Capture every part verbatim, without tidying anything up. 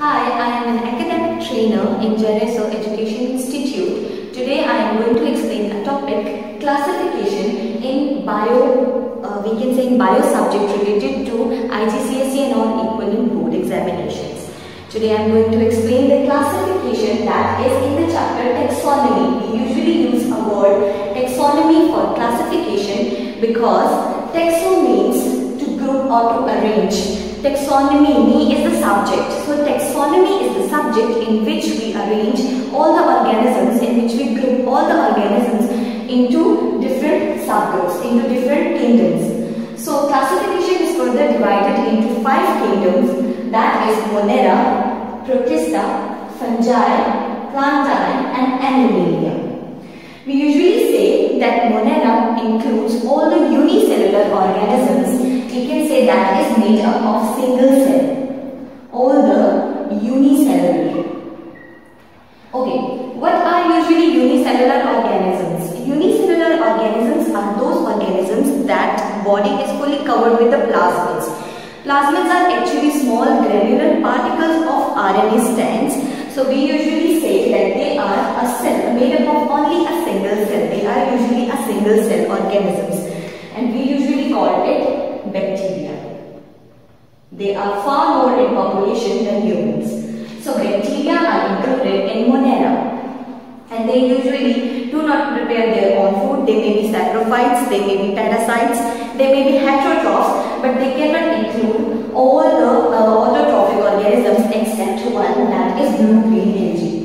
Hi, I am an academic trainer in Gereso Education Institute. Today I am going to explain a topic, classification in bio, uh, we can say in bio subject related to I G C S E and all equivalent board examinations. Today I am going to explain the classification that is in the chapter taxonomy. We usually use a word taxonomy for classification because taxo means to group or to arrange. Taxonomy, me is the subject. So taxonomy is the subject in which we arrange all the organisms, in which we group all the organisms into different subgroups, into different kingdoms. So classification is further divided into five kingdoms, that is Monera, Protista, Fungi, Plantae and Animalia. We usually say that Monera includes all the unicellular organisms. We can say that is made up of single cell, all the unicellular. Okay, what are usually unicellular organisms? Unicellular organisms are those organisms that body is fully covered with the plasmids. Plasmids are actually small granular particles of R N A strands. So we usually say that they are a cell made up of only a single cell. They are usually a single cell organisms, and we usually call it bacteria. They are far more in population than humans. So bacteria are included in Monera, and they usually do not prepare their own food. They may be saprophytes, they may be parasites, they may be heterotrophs, but they cannot include all the uh, autotrophic organisms except one, that is blue-green algae.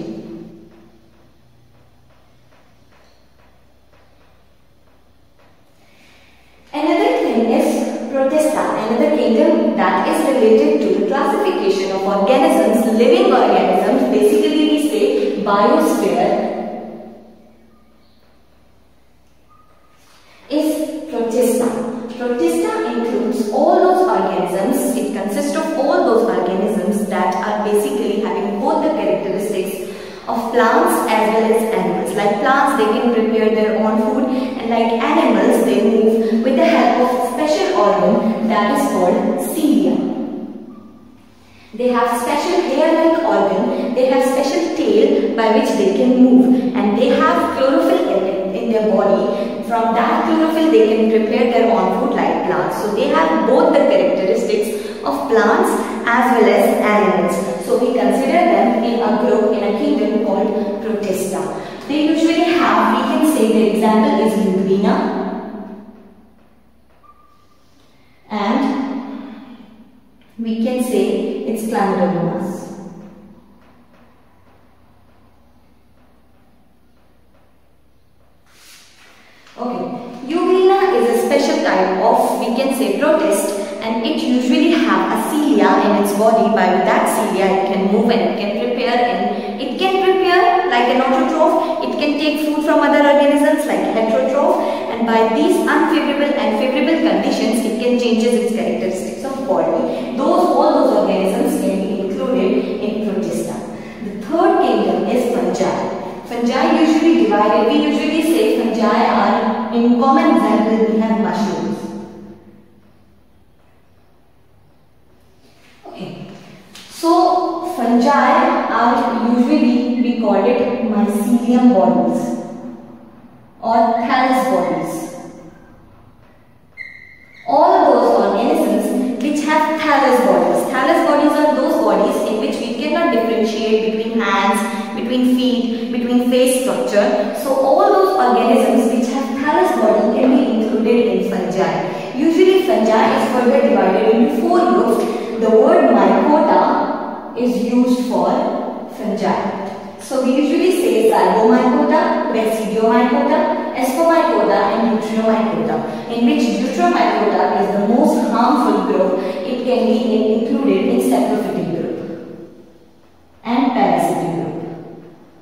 Another thing is Protista, another kingdom that is related to the classification of organisms, living organisms. Basically we say biosphere is Protista. Protista includes all those organisms. It consists of all those organisms that are basically having both the characteristics of plants as well as animals. Like plants, they can prepare their own food, and like animals, they move with the help of a special organ that is called cilia. They have special hair-like organ, they have special tail by which they can move, and they have chlorophyll in, in their body. From that chlorophyll, they can prepare their own food like plants. So they have both the characteristics of plants as well as animals. So we consider them in a group, in a kingdom called Protista. They usually have, we can say the example is Lubrina, and we can say it's Chlamydomonas. Okay, Euglena is a special type of, we can say, protist, and it usually have a cilia in its body. By that cilia it can move and it can prepare, and it can prepare like an autotroph. It can take food from other organisms like heterotroph, and by these unfavorable and favorable conditions it can change its characteristics of body. Those all those organisms can be included in Protista. The third kingdom is fungi. Fungi usually divided, we usually say fungi are, in common example we have mushrooms. Okay, so fungi are usually, we call it mycelium bodies or thallus bodies. All those organisms which have thallus bodies. Thallus bodies are those bodies in which we cannot differentiate between hands, between feet, between face structure. So all those organisms which have thallus body can be included in fungi. Usually fungi is further divided into four groups. The word mycota is used for fungi. So we usually say Zygomycota, Basidiomycota, Ascomycota and Deuteromycota, in which Deuteromycota is the most harmful group. It can be included in saprophytic group and parasitic group.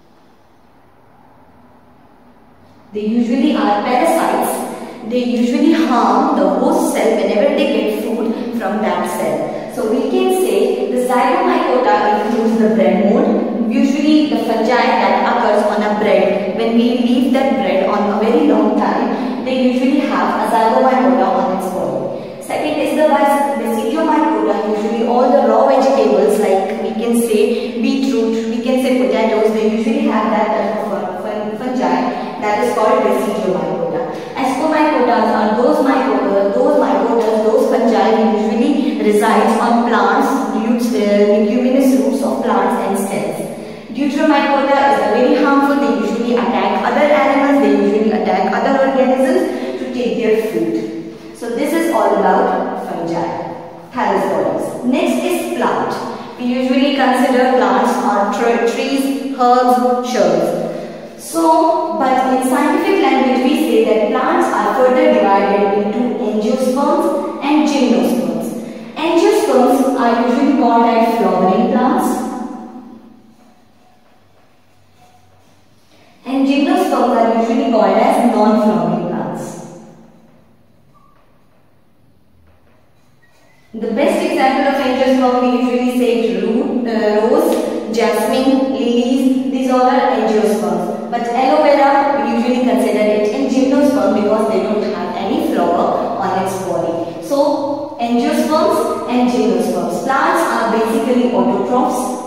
They usually are parasites. They usually harm the host cell whenever they get food from that cell. So we can say the Zygomycota includes the bread mold. Usually the fungi that occurs on a bread, when we leave that bread on a very long time, they usually have a Zygomycota on its body. Second is the Basidiomycota, usually all the raw vegetables like we can say say beetroot, we can say potatoes, they usually have that type of fun, fungi that is called Basidiomycota. Ascomycotas are those mycotas, those mycotas, those fungi usually resides on plants, roots, uh, leguminous roots of plants and stems. Deuteromycota is very harmful, they usually attack other animals, they usually attack other organisms to take their food. So this is all about fungi, thallus bodies. Next is plant. We usually consider plants are trees, herbs, shrubs. So, but in scientific language we say that plants are further divided into angiosperms and gymnosperms. Angiosperms are usually called as flowering plants and gymnosperms are usually called as non-flowering plants. The best example of angiosperm we usually say root, uh, rose, jasmine, lilies, these all are angiosperms. But aloe vera, we usually consider it in gymnosperm because they don't have any flower on its body. So, angiosperms and gymnosperms. Plants are basically autotrophs.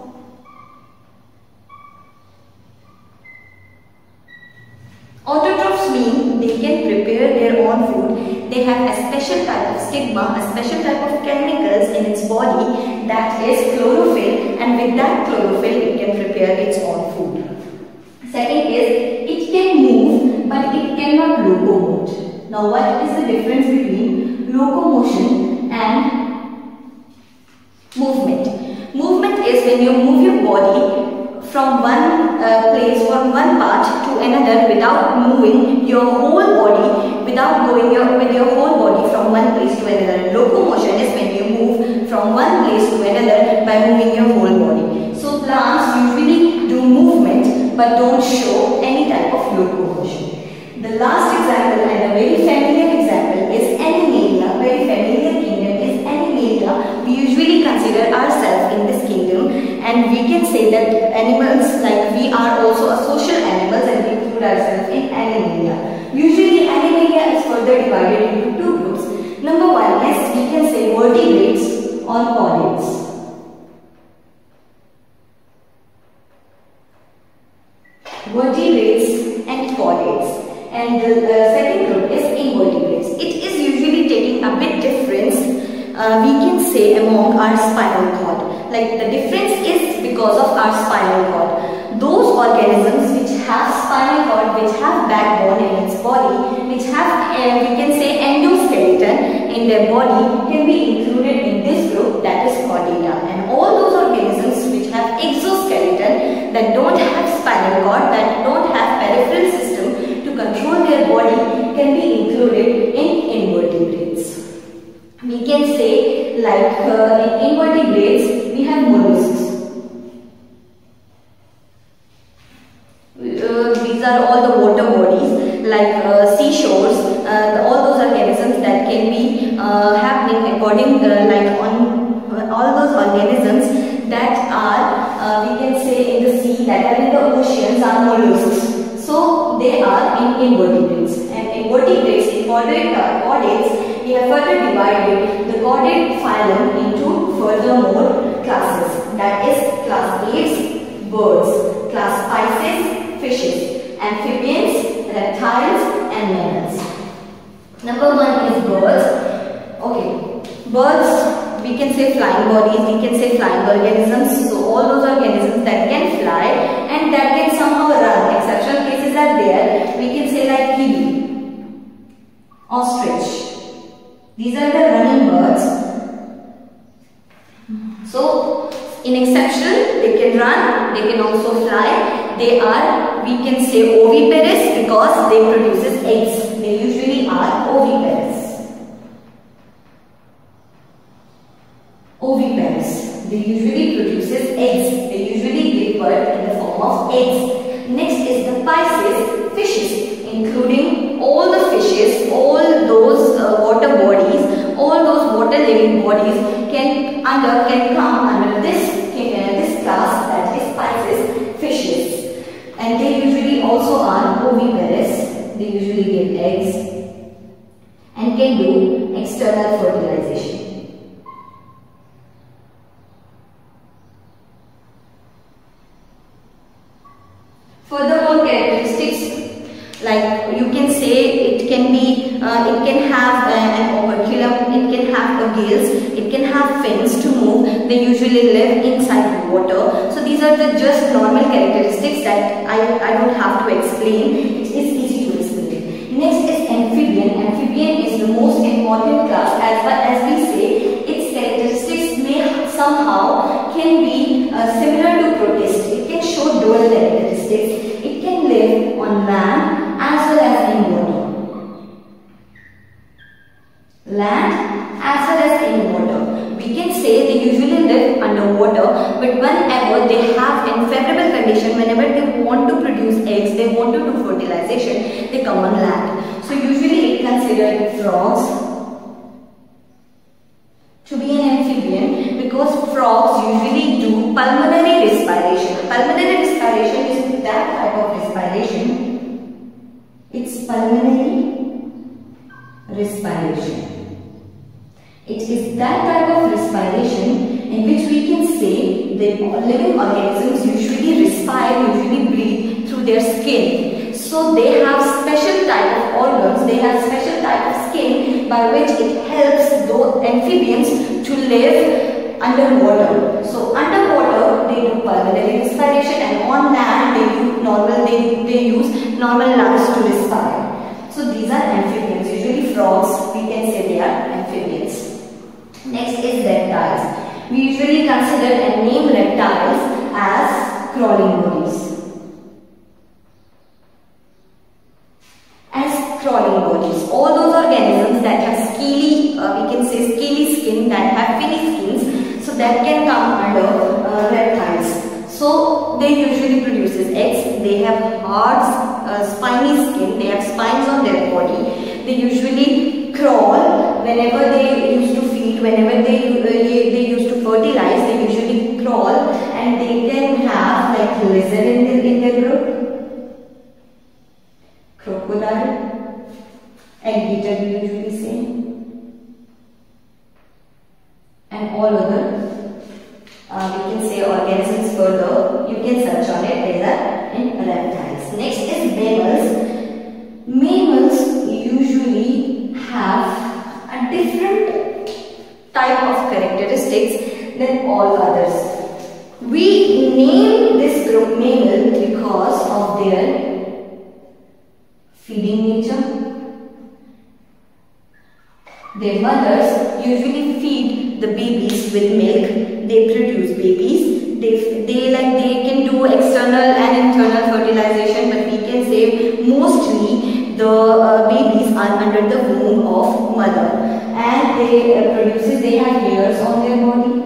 Autotrophs mean they can prepare their own food. They have a special type of stigma, a special type of chemicals in its body that is chlorophyll, and with that chlorophyll it can prepare its own food. Second is, it can move but it cannot locomote. Now what is the difference between locomotion and movement? Movement is when you move your body from one uh, place, from one part to another without moving your whole body, without going your, with your whole body from one place to another. Locomotion is when you move from one place to another by moving your whole body. So plants usually do movement but don't show any type of locomotion. The last example and a very familiar example is Animalia. Very familiar kingdom is Animalia. We usually consider ourselves in this kingdom, and we can say that animals, like we are also a social animals, and we include ourselves in Animalia. Usually Animalia is further divided into two groups. Number one is, we can say vertebrates or chordates. Vertebrates and chordates, and the uh, second group is invertebrates. It is usually taking a bit difference, uh, we can say, among our spinal cord. Like the difference is because of our spinal cord. Those organisms which have spinal cord, which have backbone in its body, which have uh, we can say endoskeleton in their body, can be included in this group, that is chordata. And all those organisms which have exoskeleton, that don't have spinal cord, that don't have peripheral system to control their body, can be included in invertebrates. We can say, like uh, in invertebrates we have mollusks. Uh, these are all the water bodies, like uh, seashores, uh, all those organisms that can be uh, happening according uh, like on uh, all those organisms that are uh, we can say in the sea, that are in the oceans, are mollusks. So they are in invertebrates, and invertebrates in chordates we have further divided the chordate phylum into furthermore classes, that is class apes, birds, class Pisces, fishes, amphibians, reptiles and mammals. Number one is birds. Okay, birds, we can say flying bodies, we can say flying organisms. So all those organisms that can fly and that can somehow run. Exceptional cases are there. We can say like kiwi, ostrich. These are the running birds. So in exceptional, they can run, they can also fly. They are, we can say, oviparous because they produces eggs. They usually are oviparous. Oviparous. They usually produces eggs. They usually give birth in the form of eggs. Next is the Pisces, fishes, including all the fishes, all those uh, water bodies, all those water living bodies can under can come under this uh, this class, that is Pisces, fishes, and they usually also are oviparous. They usually give eggs and can do external fertilization. Furthermore, characteristics like you can say it can be, uh, it can have uh, an operculum, it can have a gills, it can have fins to move. They usually live inside water. So these are the just normal characteristics that I, I don't have to explain. It is easy to explain. Next is amphibian. Amphibian is the most important class as far as we say its characteristics may somehow can be uh, similar to protist. It can show dual characteristics. It can live on land as well as in water. Land as well as in water. We can say they usually live underwater, but whenever they have in favorable condition, whenever they want to produce eggs, they want to do fertilization, they come on land. So usually it considered frogs to be an amphibian because frogs usually do pulmonary respiration. Pulmonary respiration is that type of respiration. It's pulmonary respiration. It is that type of respiration in which we can say the living organisms usually respire, usually breathe through their skin. So they have special type of organs, they have special type of skin by which it helps those amphibians to live underwater. So underwater they do pulmonary respiration, and on land they do normal, they, they use normal lungs to respire. So these are amphibians. Usually frogs, we can say they are amphibians. Next is reptiles. We usually consider and name reptiles as crawling bodies. As crawling bodies. All those organisms that have scaly, uh, we can say scaly skin, that have finny skins, so that can come under uh, reptiles. So they usually produces eggs. They have hard, uh, spiny skin. They have spines on their body. They usually crawl whenever they used to feed, whenever they uh, they used to fertilize. They usually crawl, and they can have like lizard in their in their group, crocodile, alligator we usually say, and all other uh, we can say organisms further. You can search on it. These are in reptiles. Next is mammals. Mammals usually have a different type of characteristics than all others. We name this group mammal because of their feeding nature. Their mothers usually feed the babies with milk. They produce babies. They, they like they can do external and internal fertilization, but we can say mostly the uh, babies are under the womb of mother, and they uh, produces they have hairs on their body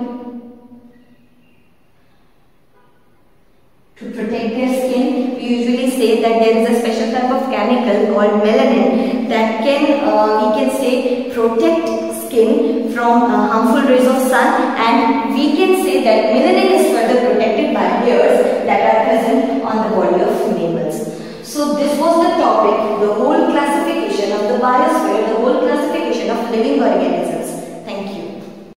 to protect their skin. We usually say that there is a special type of chemical called melanin that can uh, we can say protect skin from uh, harmful rays of sun, and we can say that melanin is further protected by hair